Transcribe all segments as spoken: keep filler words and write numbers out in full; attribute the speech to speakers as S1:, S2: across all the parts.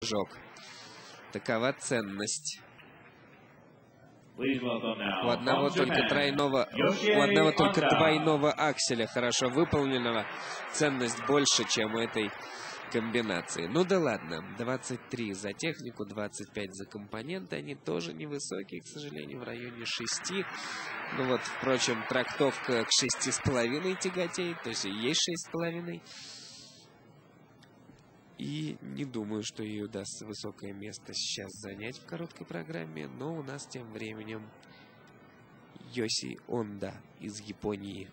S1: прыжок. Такова ценность. У одного только тройного, у одного только двойного акселя хорошо выполненного ценность больше, чем у этой комбинации. Ну да ладно, двадцать три за технику, двадцать пять за компоненты. Они тоже невысокие, к сожалению, в районе шести. Ну вот, впрочем, трактовка к шести с половиной тяготеет, то есть и есть шесть с половиной. И не думаю, что ей удастся высокое место сейчас занять в короткой программе. Но у нас тем временем Йоси Онда из Японии.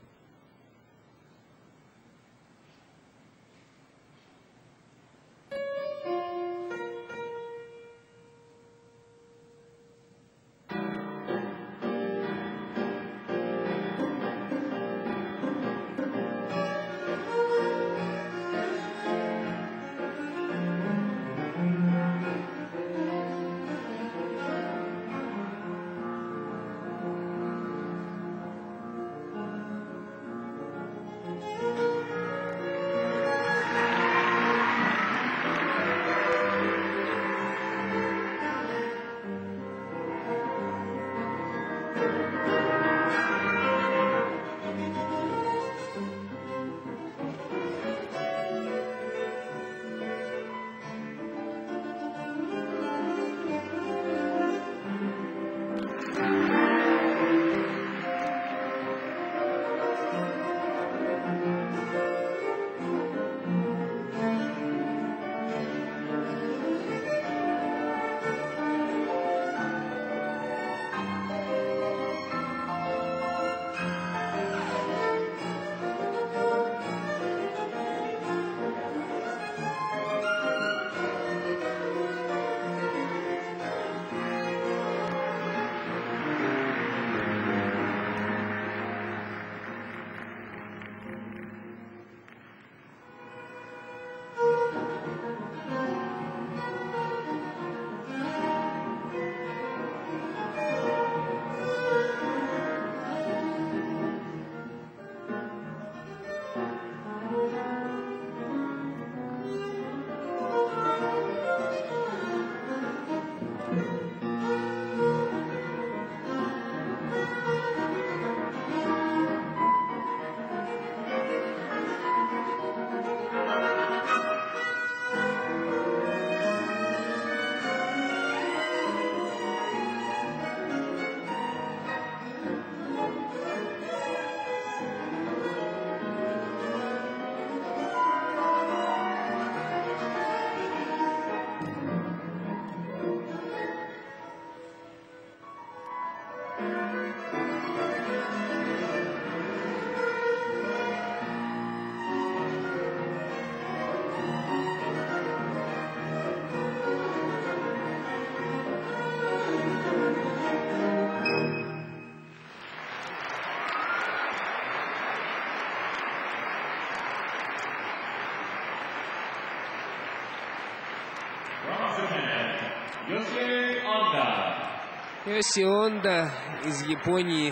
S1: Йоси Онда из Японии.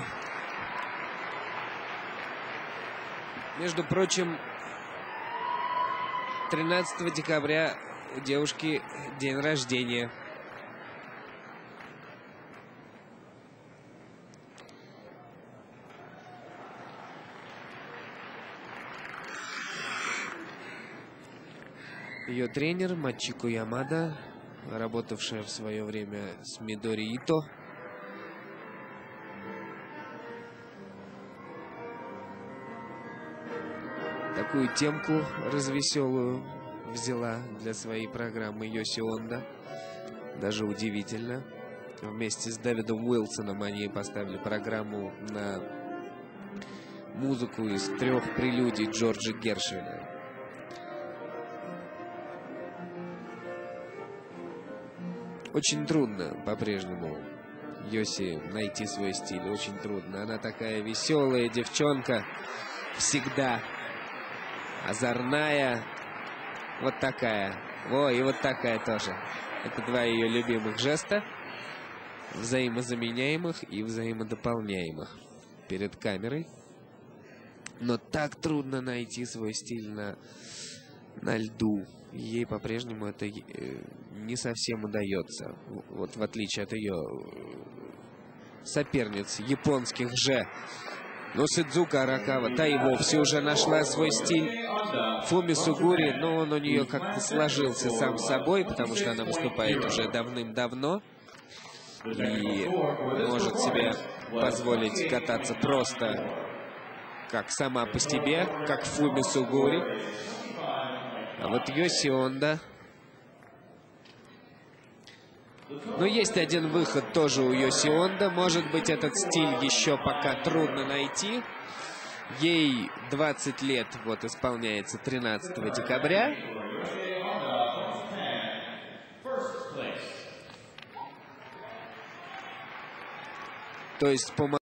S1: Между прочим, тринадцатого декабря у девушки день рождения. Ее тренер Мачико Ямада, работавшая в свое время с Мидори Ито. Такую темку развеселую взяла для своей программы Йоси Онда. Даже удивительно. Вместе с Дэвидом Уилсоном они поставили программу на музыку из трех прелюдий Джорджа Гершвина. Очень трудно по-прежнему Йоси найти свой стиль. Очень трудно. Она такая веселая девчонка. Всегда озорная. Вот такая. О, и вот такая тоже. Это два ее любимых жеста. Взаимозаменяемых и взаимодополняемых перед камерой. Но так трудно найти свой стиль на, на льду. Ей по-прежнему это не совсем удается. Вот в отличие от ее соперниц японских же. Но Сидзука Аракава, та и вовсе уже нашла свой стиль. Фуми Сугури, но он у нее как-то сложился сам собой, потому что она выступает уже давным-давно. И может себе позволить кататься просто как сама по себе, как Фуми Сугури. А вот Йоси Ондо. Но есть один выход тоже у Йоси Ондо. Может быть, этот стиль еще пока трудно найти. Ей двадцать лет, вот исполняется тринадцатого декабря. То есть по